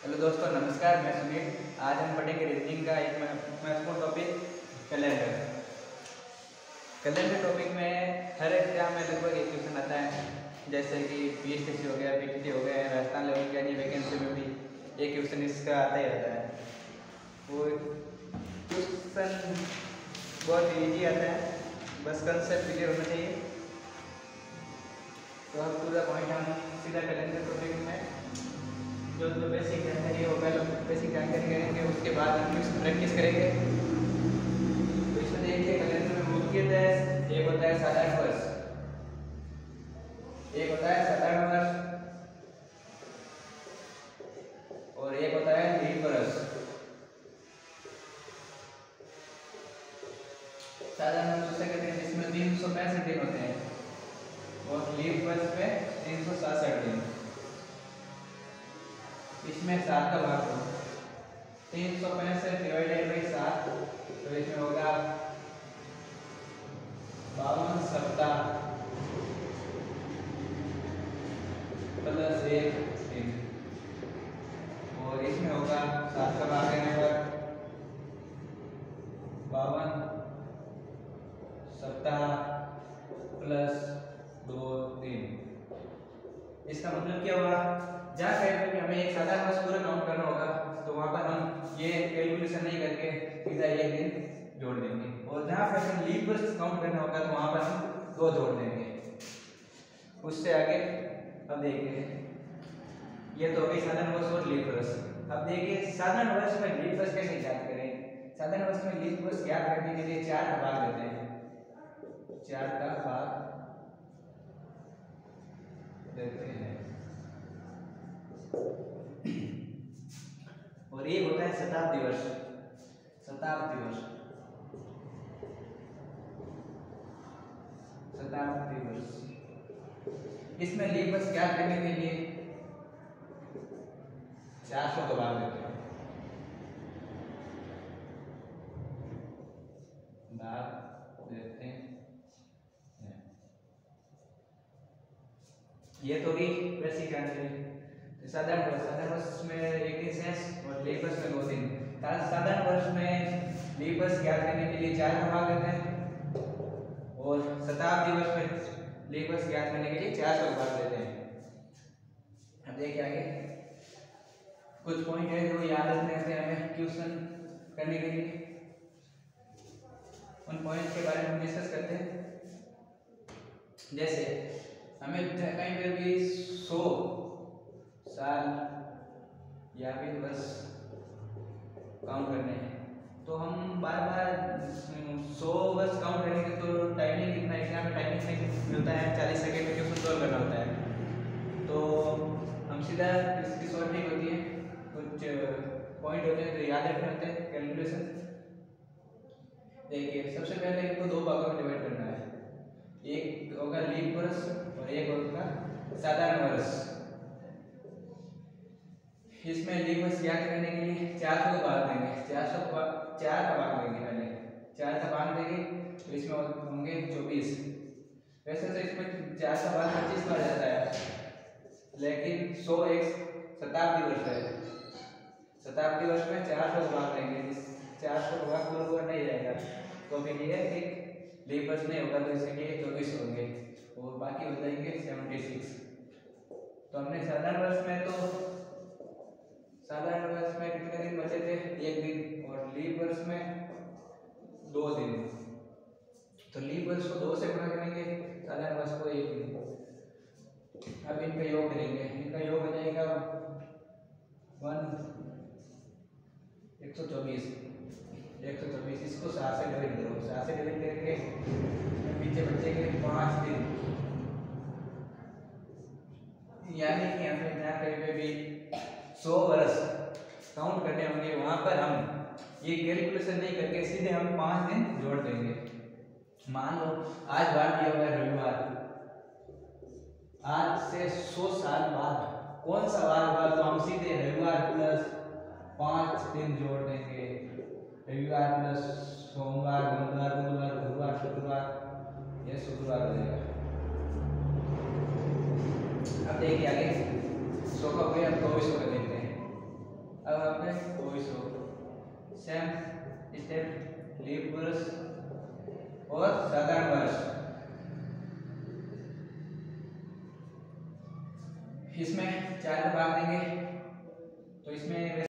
Hello दोस्तों, नमस्कार। मैं सुनील। आज हम पढ़ेंगे रीजनिंग का एक महत्वपूर्ण टॉपिक कैलेंडर। कैलेंडर टॉपिक में हर एग्जाम में लगभग एक क्वेश्चन आता है, जैसे कि पीएसटीसी हो गया, पीटीटी हो गया, राजस्थान लेवल की यानी वैकेंसी में भी एक क्वेश्चन इसका आता ही रहता है। वो क्वेश्चन बहुत ईजी आता है, बस कंसेप्ट क्लियर होना चाहिए। तो अब पूरा पॉइंट हम सीधा कैलेंडर टॉपिक में जो बेसिक जानकारी होगा, बेसिक जानकारी करेंगे, उसके बाद हम इसको प्रैक्टिस करेंगे। तो इसमें देखिए, कैलेंडर में मुख्यतः एक होता है साधारण वर्ष, एक होता है साधारण वर्ष और एक होता है लीप वर्ष। साधारण वर्ष उसे कहते हैं जिसमें 365 दिन होते हैं और लीप वर्ष में 367 दिन। इसमें 7 का भाग हो, 365 डिवाइडेड बाई 7, तो इसमें होगा 52 सप्ताह प्लस 1 दिन, और इसमें होगा 7 का भाग देने पर 52 सप्ताह प्लस 2 दिन। इसका मतलब क्या हुआ, जहाँ कहीं पे हमें एक साधारण वर्ष पूरा काउंट करना होगा तो वहाँ पर हम ये कैलकुलेशन नहीं करके सीधा एक दिन जोड़ देंगे, और जहाँ पर हमें लीप वर्ष काउंट करना होगा तो वहाँ पर हम 2 जोड़ देंगे। उससे आगे अब देखिए, ये तो हो गई साधारण वर्ष और लीप वर्ष। अब देखिए, साधारण वर्ष में लीप वर्ष कैसे ज्ञात करें। साधारण वर्ष में लीप वर्ष ज्ञात करने के लिए 4 का भाग देते हैं, 4 का भाग देते हैं। और एक होता है शताब्दी वर्ष। शताब्दी वर्ष, शताब्दी वर्ष, इसमें लीप वर्ष ज्ञात करने के लिए 400 का भाग देते हैं, भाग देते हैं। ये तो भी बेसिक जानकारी। साधारण वर्ष में एक दिन शेष और लीप वर्ष में 2 दिन। साधारण वर्ष में लीप वर्ष ज्ञात करने के लिए 4 का भाग देते हैं, और शताब्दी वर्ष में लीप वर्ष ज्ञात करने के लिए 400 का भाग देते हैं। अब देखिए आगे कुछ पॉइंट है जो याद रखने होते हैं हमें क्वेश्चन करने के लिए। उन पॉइंट के बारे में हम डिस्कस करते हैं। जैसे हमें कहीं पर भी 100 साल या फिर वर्ष काउंट करने हैं, तो हम बार बार 100 वर्ष काउंट करेंगे तो टाइमिंग कितना, एग्जाम में टाइमिंग नहीं मिलता है, 40 सेकेंड में क्वेश्चन सॉल्व करना होता है। तो हम सीधा इसकी सॉल्विंग होती है, कुछ पॉइंट होते हैं जो याद रखने होते हैं कैलकुलेशन। देखिए, सबसे पहले इनको 2 भागों में डिवाइड करना है, एक होगा लीप वर्ष और एक होगा साधारण वर्ष। इसमें लीप वर्ष ज्ञात करने के लिए 400 का भाग देंगे, 4 का भाग देंगे, पहले 4 का भाग देंगे तो इसमें होंगे 24। वैसे तो इसमें 4 का भाग 25 बार जाता है, लेकिन 100 एक शताब्दी वर्ष है। शताब्दी वर्ष में 400 का भाग देंगे, 400 का भाग पूरा नहीं जाएगा तो फिर ये एक लीप वर्ष नहीं होगा, तो इसके 24 होंगे और बाकी हो जाएंगे 76। तो हमने साधारण वर्ष में कितने दिन बचे थे, 1 दिन, और लीप वर्ष में 2 दिन। तो लीप वर्ष को 2 से गुणा करेंगे, साधारण वर्ष को 1 दिन। अब इनका योग करेंगे, इनका योग हो जाएगा 124। इसको 7 से डिवाइड करो, 7 से डिवाइड करेंगे, पीछे बचेंगे 5 दिन। यानी कि हमें जहाँ कहीं पे भी 100 वर्ष काउंट करने होंगे, वहां पर हम ये कैलकुलेशन नहीं करके सीधे हम 5 दिन जोड़ देंगे। मान लो आज बार दिया हुआ है रविवार, आज से 100 साल बाद कौन सा वार होगा, तो हम सीधे रविवार प्लस 5 दिन जोड़ देंगे। रविवार प्लस सोमवार, मंगलवार, बुधवार, गुरुवार, शुक्रवार, यह शुक्रवार हो जाएगा। अब देखिए आगे 100 का हो गया, अब 2400 का देखते हैं। लीप वर्ष और साधारण वर्ष। इसमें 4 में भाग देंगे तो इसमें